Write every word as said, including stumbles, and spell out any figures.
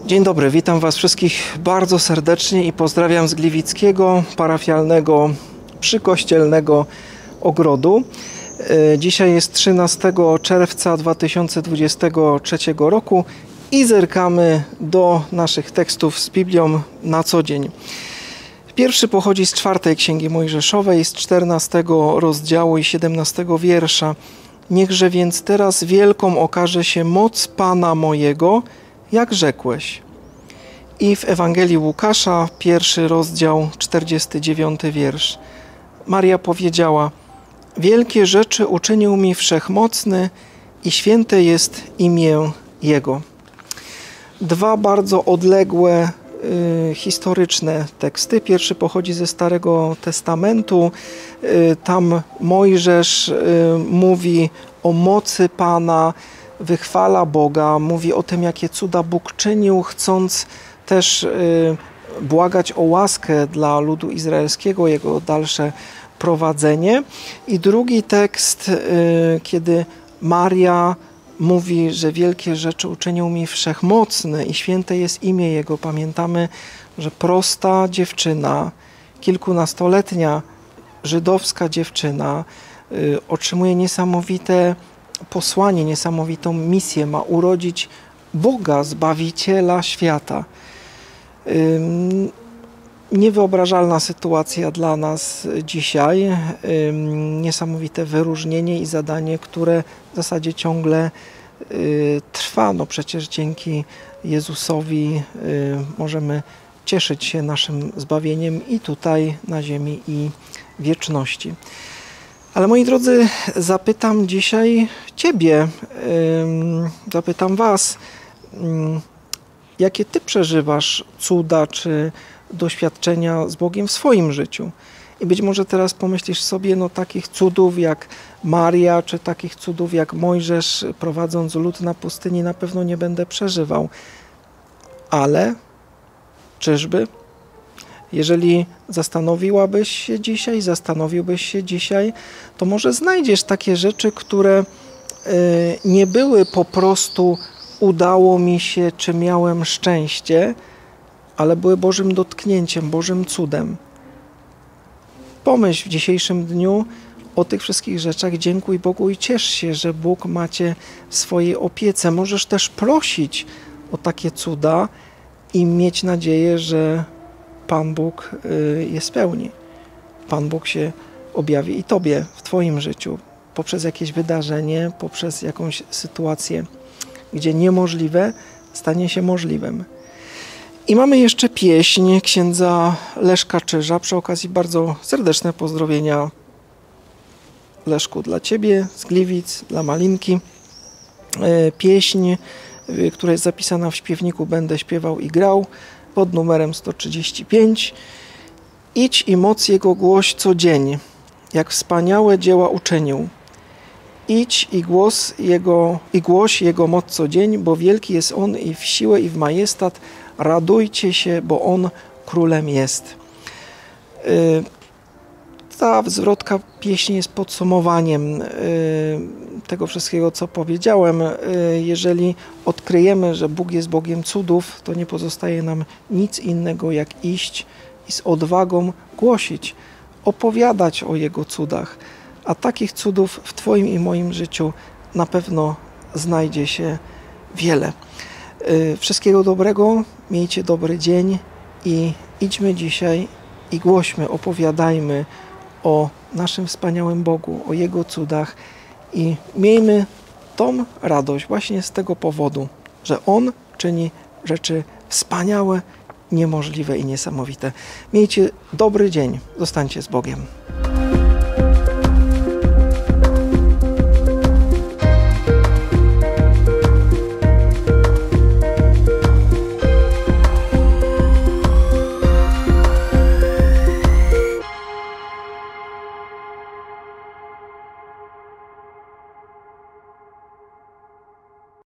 Dzień dobry, witam Was wszystkich bardzo serdecznie i pozdrawiam z Gliwickiego parafialnego przykościelnego ogrodu. Dzisiaj jest trzynastego czerwca dwa tysiące dwudziestego trzeciego roku i zerkamy do naszych tekstów z Biblią na co dzień. Pierwszy pochodzi z czwartej Księgi Mojżeszowej, z czternastego rozdziału i siedemnastego wiersza. Niechże więc teraz wielką okaże się moc Pana mojego, jak rzekłeś. I w Ewangelii Łukasza, pierwszy rozdział, czterdziesty dziewiąty wiersz. Maria powiedziała: wielkie rzeczy uczynił mi Wszechmocny i święte jest imię Jego. Dwa bardzo odległe, y, historyczne teksty. Pierwszy pochodzi ze Starego Testamentu. Y, tam Mojżesz y, mówi o mocy Pana, wychwala Boga, mówi o tym, jakie cuda Bóg czynił, chcąc też y, błagać o łaskę dla ludu izraelskiego, jego dalsze prowadzenie. I drugi tekst, y, kiedy Maria mówi, że wielkie rzeczy uczynił mi Wszechmocny i święte jest imię Jego. Pamiętamy, że prosta dziewczyna, kilkunastoletnia żydowska dziewczyna y, otrzymuje niesamowite posłanie, niesamowitą misję. Ma urodzić Boga, Zbawiciela świata. Ym, niewyobrażalna sytuacja dla nas dzisiaj. Ym, niesamowite wyróżnienie i zadanie, które w zasadzie ciągle y, trwa. No przecież dzięki Jezusowi y, możemy cieszyć się naszym zbawieniem i tutaj na ziemi, i wieczności. Ale moi drodzy, zapytam dzisiaj Ciebie, zapytam Was, jakie Ty przeżywasz cuda czy doświadczenia z Bogiem w swoim życiu. I być może teraz pomyślisz sobie, no takich cudów jak Maria, czy takich cudów jak Mojżesz, prowadząc lud na pustyni, na pewno nie będę przeżywał. Ale czyżby? Jeżeli zastanowiłabyś się dzisiaj, zastanowiłbyś się dzisiaj, to może znajdziesz takie rzeczy, które nie były po prostu udało mi się, czy miałem szczęście, ale były Bożym dotknięciem, Bożym cudem. Pomyśl w dzisiejszym dniu o tych wszystkich rzeczach, dziękuj Bogu i ciesz się, że Bóg ma Cię w swojej opiece. Możesz też prosić o takie cuda i mieć nadzieję, że Pan Bóg je spełni. Pan Bóg się objawi i Tobie w Twoim życiu poprzez jakieś wydarzenie, poprzez jakąś sytuację, gdzie niemożliwe stanie się możliwym. I mamy jeszcze pieśń księdza Leszka Czyża. Przy okazji bardzo serdeczne pozdrowienia, Leszku, dla Ciebie z Gliwic, dla Malinki. Pieśń, która jest zapisana w śpiewniku Będę śpiewał i grał, pod numerem sto trzydzieści pięć. Idź i moc Jego głoś co dzień, jak wspaniałe dzieła uczynił. Idź i głos Jego, i głoś Jego moc co dzień, bo wielki jest On i w siłę i w majestat. Radujcie się, bo On królem jest. Ta zwrotka pieśni jest podsumowaniem tego wszystkiego, co powiedziałem. Jeżeli odkryjemy, że Bóg jest Bogiem cudów, to nie pozostaje nam nic innego, jak iść i z odwagą głosić, opowiadać o Jego cudach. A takich cudów w Twoim i moim życiu na pewno znajdzie się wiele. Wszystkiego dobrego, miejcie dobry dzień i idźmy dzisiaj i głośmy, opowiadajmy o naszym wspaniałym Bogu, o Jego cudach i miejmy tą radość właśnie z tego powodu, że On czyni rzeczy wspaniałe, niemożliwe i niesamowite. Miejcie dobry dzień, zostańcie z Bogiem.